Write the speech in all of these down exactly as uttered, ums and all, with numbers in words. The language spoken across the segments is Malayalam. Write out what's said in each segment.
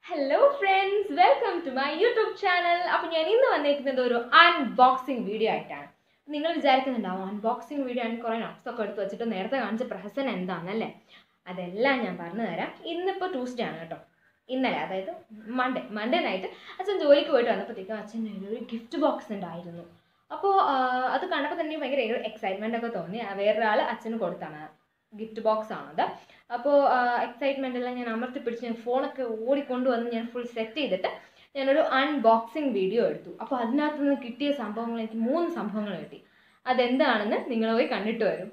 Hello friends, welcome to my YouTube channel. അപ്പോൾ ഞാൻ ഇന്ന് വന്നിരിക്കുന്നത് ഒരു അൺബോക്സിംഗ് വീഡിയോ ആയിട്ടാണ്. നിങ്ങൾ വിചാരിക്കുന്നുണ്ടാവും അൺബോക്സിംഗ് വീഡിയോ ആണ് കുറേ നട്ട്സ് ഒക്കെ എടുത്ത് വെച്ചിട്ട് നേരത്തെ കാണിച്ച പ്രഹസനം എന്താണെന്നല്ലേ? അതെല്ലാം ഞാൻ പറഞ്ഞു തരാം. ഇന്നിപ്പോൾ ട്യൂസ്ഡേ ആണ് കേട്ടോ. ഇന്നലെ അതായത് മൺഡേ മൺഡേ നൈറ്റ് അച്ഛൻ ജോലിക്ക് പോയിട്ട് വന്നപ്പോഴത്തേക്കും അച്ഛൻ്റെ ഒരു ഗിഫ്റ്റ് ബോക്സ് ഉണ്ടായിരുന്നു. അപ്പോൾ അത് കണ്ടപ്പോൾ തന്നെ ഭയങ്കര എക്സൈറ്റ്മെൻ്റ് ഒക്കെ തോന്നി. വേറൊരാൾ അച്ഛന് കൊടുത്താണ് ഗിഫ്റ്റ് ബോക്സ് ആണത്. അപ്പോൾ എക്സൈറ്റ്മെൻറ്റെല്ലാം ഞാൻ അമർത്തി പിടിച്ച് ഞാൻ ഫോണൊക്കെ ഓടിക്കൊണ്ടുവന്ന് ഞാൻ ഫുൾ സെറ്റ് ചെയ്തിട്ട് ഞാനൊരു അൺബോക്സിങ് വീഡിയോ എടുത്തു. അപ്പോൾ അതിനകത്ത് നിന്ന് കിട്ടിയ സംഭവങ്ങൾ എനിക്ക് മൂന്ന് സംഭവങ്ങൾ കിട്ടി. അതെന്താണെന്ന് നിങ്ങൾ പോയി കണ്ടിട്ട് വരും.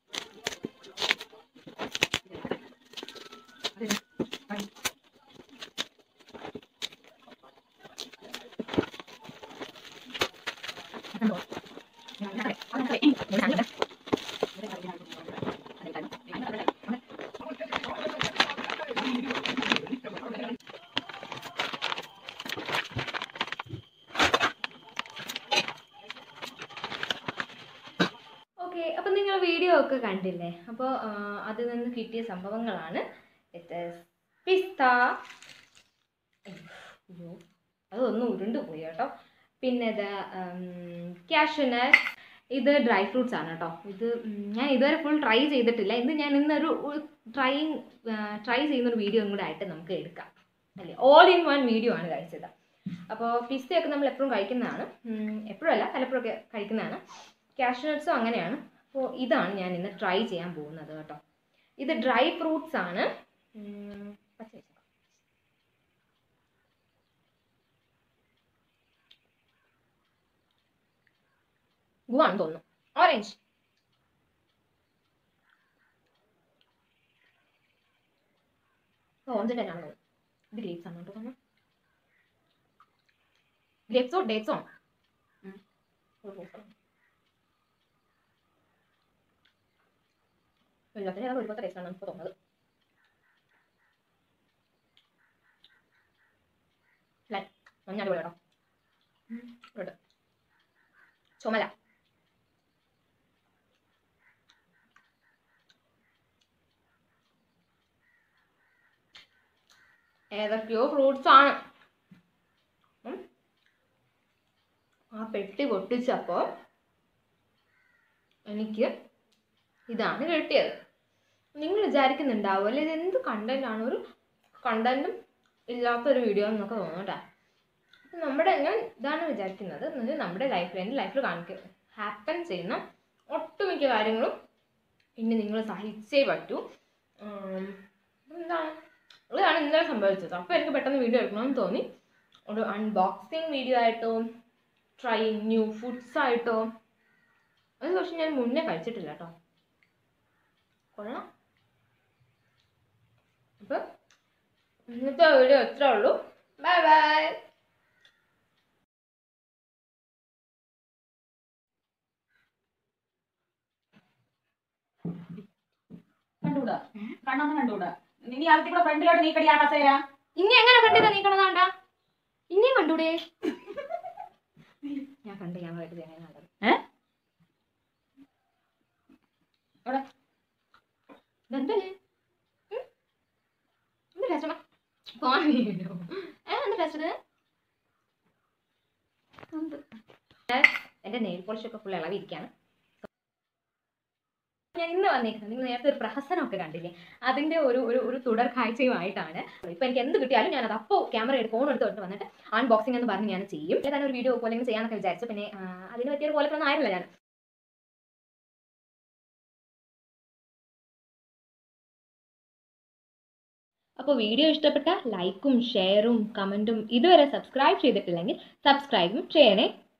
ഓക്കെ, അപ്പം നിങ്ങൾ വീഡിയോ ഒക്കെ കണ്ടില്ലേ? അപ്പോൾ അതിൽ നിന്ന് കിട്ടിയ സംഭവങ്ങളാണ് ഇത്. പിസ്ത, അയ്യോ അതൊന്നും ഉരുണ്ട് പോയി കേട്ടോ. പിന്നെ ഇത് കാഷ്യൂനട്ട്, ഇത് ഡ്രൈ ഫ്രൂട്ട്സ് ആണ് കേട്ടോ. ഇത് ഞാൻ ഇതുവരെ ഫുൾ ട്രൈ ചെയ്തിട്ടില്ല. ഇത് ഞാൻ ഇന്നൊരു ട്രൈങ് ട്രൈ ചെയ്യുന്നൊരു വീഡിയോ കൂടെ ആയിട്ട് നമുക്ക് എടുക്കാം അല്ലേ. ഓൾ ഇൻ വൺ വീഡിയോ ആണ് കഴിച്ചത്. അപ്പോൾ പിസ്തയൊക്കെ നമ്മൾ എപ്പോഴും കഴിക്കുന്നതാണ്, എപ്പോഴല്ല പലപ്പോഴൊക്കെ കഴിക്കുന്നതാണ്. കാഷ്യൂനട്ട്സും അങ്ങനെയാണ്. അപ്പോൾ ഇതാണ് ഞാൻ ഇന്ന് ട്രൈ ചെയ്യാൻ പോകുന്നത് കേട്ടോ. ഇത് ഡ്രൈ ഫ്രൂട്ട്സ് ആണ്. പച്ച ഗുവാണ് തോന്നുന്നു, ഓറഞ്ച്. ഓറഞ്ച് തന്നെയാണ് തോന്നുന്നു. ഇത് ഗ്രേപ്സ് ആണ് കേട്ടോ. തോന്നുന്നു ഗ്രേപ്സോ ഡേറ്റ്സോ ആണ്. എല്ലാത്തിനും ഏതാണ്ട് ഒരുപോലത്തെ ടേസ്റ്റാണ് എനിക്ക് തോന്നുന്നത്. മഞ്ഞ അടിപൊളി കേട്ടോ. റെഡ് ചുമല, ഏതൊക്കെയോ ഫ്രൂട്ട്സ് ആണ്. ആ പെട്ടി പൊട്ടിച്ചപ്പോൾ എനിക്ക് ഇതാണ് കിട്ടിയത്. നിങ്ങൾ വിചാരിക്കുന്നുണ്ടാവും അല്ലേ ഇത് എന്ത് കണ്ടന്റാണ്, ഒരു കണ്ടന്റും ഇല്ലാത്തൊരു വീഡിയോ എന്നൊക്കെ തോന്നും കേട്ടോ. നമ്മുടെ ഞാൻ ഇതാണ് വിചാരിക്കുന്നത്. എന്നുവെച്ചാൽ നമ്മുടെ ലൈഫിൽ എൻ്റെ ലൈഫിൽ കാണിക്കുക ഹാപ്പൻ ചെയ്യുന്ന ഒട്ടുമിക്ക കാര്യങ്ങളും ഇനി നിങ്ങൾ സഹിച്ചേ പറ്റൂ. എന്താണ് ഇതാണ് ഇന്നലെ സംഭവിച്ചത്. അപ്പോൾ എനിക്ക് പെട്ടെന്ന് വീഡിയോ എടുക്കണമെന്ന് തോന്നി. ഒരു അൺബോക്സിങ് വീഡിയോ ആയിട്ടോ ട്രൈയിങ് ന്യൂ ഫുഡ്സ് ആയിട്ടോ. അത് പക്ഷെ ഞാൻ മുന്നേ കഴിച്ചിട്ടില്ല കേട്ടോ. കൊള്ളാം. അപ്പം ഇന്നത്തെ വീഡിയോ എത്ര ഉള്ളൂ. Bye bye. കണ്ടൂടാ കണ്ണൊന്നും കണ്ടൂടാ. ഇനി അടുത്ത കൂടെ ഫ്രണ്ടിലോട്ട് നീക്കടി ആ കസേര. ഇനി എങ്ങനെ ഫ്രണ്ടിലാ നീക്കണതാണ്ടാ? ഇനിയും കണ്ടൂടെ? ഞാൻ കണ്ട് ഞാൻ കണ്ടത് എങ്ങനെ കണ്ടത്? എന്റെ നെയിൽ പോളിഷ് ഒക്കെ ഫുൾ ഇളവിരിക്കാണ്. ഞാൻ ഇന്ന് വന്നേക്കുന്നത് നിങ്ങൾ നേരത്തെ ഒരു പ്രഹസനമൊക്കെ കണ്ടില്ലേ, അതിൻ്റെ ഒരു ഒരു ഒരു തുടർ കാഴ്ചയുമായിട്ടാണ്. ഇപ്പം എനിക്ക് എന്ത് കിട്ടിയാലും ഞാനത് അപ്പോൾ ക്യാമറ എടുത്ത് ഫോൺ എടുത്ത് വന്നിട്ട് അൺബോക്സിംഗ് എന്ന് പറഞ്ഞ് ഞാൻ ചെയ്യും. അല്ലെങ്കിൽ തന്നെ ഒരു വീഡിയോ പോലെ ചെയ്യാനൊക്കെ വിചാരിച്ചു. പിന്നെ അതിന് പറ്റിയൊരു പോലൊന്നും ആയിരുന്നില്ല ഞാൻ. അപ്പോൾ വീഡിയോ ഇഷ്ടപ്പെട്ട ലൈക്കും ഷെയറും കമൻറ്റും ഇതുവരെ സബ്സ്ക്രൈബ് ചെയ്തിട്ടില്ലെങ്കിൽ സബ്സ്ക്രൈബും ചെയ്യണേ.